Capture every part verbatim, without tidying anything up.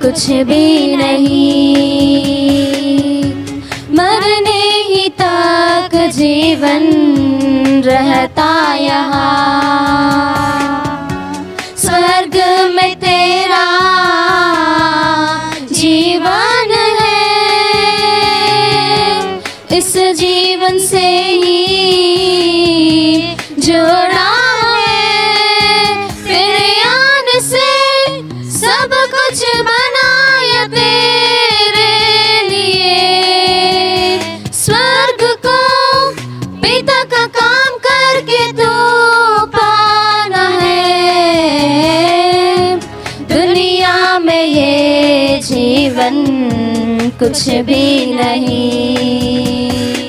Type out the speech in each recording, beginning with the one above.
कुछ भी नहीं। मरने ही तक जीवन रहता यहाँ, स्वर्ग में तेरा जीवन है। इस जीवन से ही जोड़ा है, तेरे आने से सब कुछ बनाया तेरे लिए। स्वर्ग को पिता का काम करके तू पाना है। दुनिया में ये जीवन कुछ भी नहीं,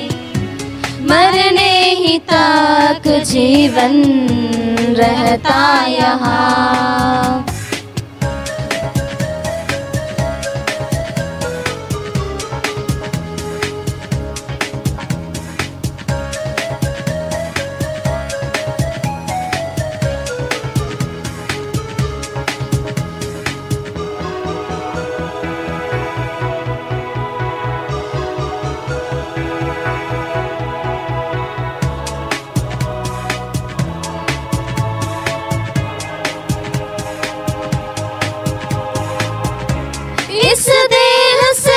मरने ही तक जीवन रहता यहाँ। इस देह से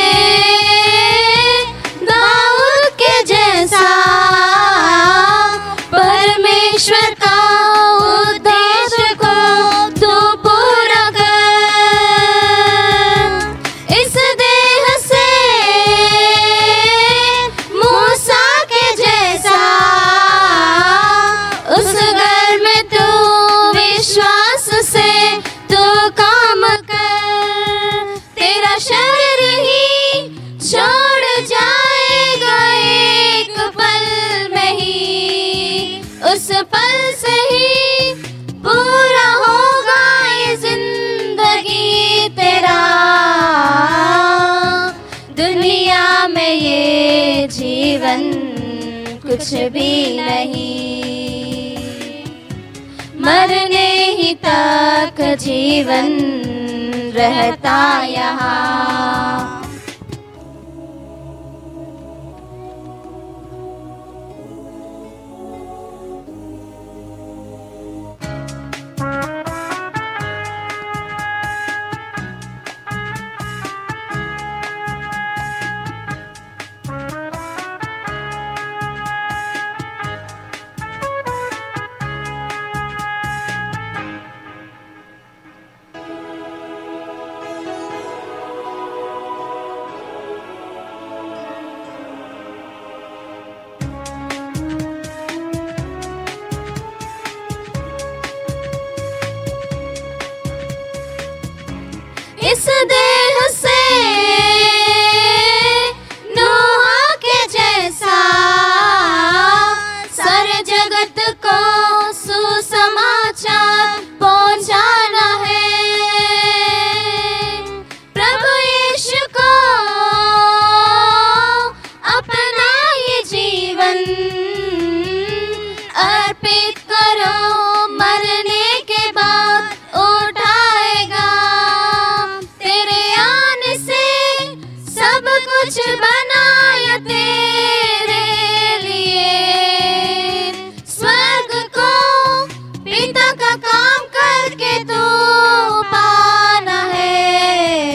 दाऊद के जैसा परमेश्वर का उद्देश्य को तू पूरा कर। इस देह से मूसा के जैसा उस घर में तू विश्वास से तू काम कर। तेरा शरीर ही छोड़ जाएगा एक पल में ही, उस पल से ही पूरा होगा ये जिंदगी तेरा। दुनिया में ये जीवन कुछ भी नहीं, मरने ही तक जीवन रहता यहाँ। इस देह से नोहा के जैसा सारे जगत को सुसमाचार पहुंचाना है। प्रभु यीशु को अपना ये जीवन अर्पित करो, मरने के बाद उठाएगा। कुछ बनाया तेरे लिए। स्वर्ग को पिता का काम करके तू पाना है।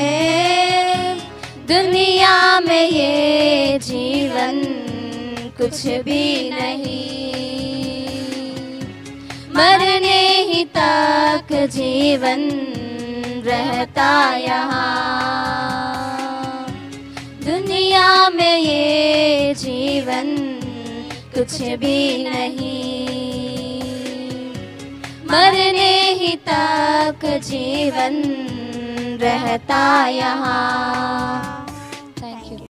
दुनिया में ये जीवन कुछ भी नहीं, मरने ही तक जीवन रहता यहाँ। दुनिया में ये जीवन कुछ भी नहीं, मरने ही तक जीवन रहता यहाँ।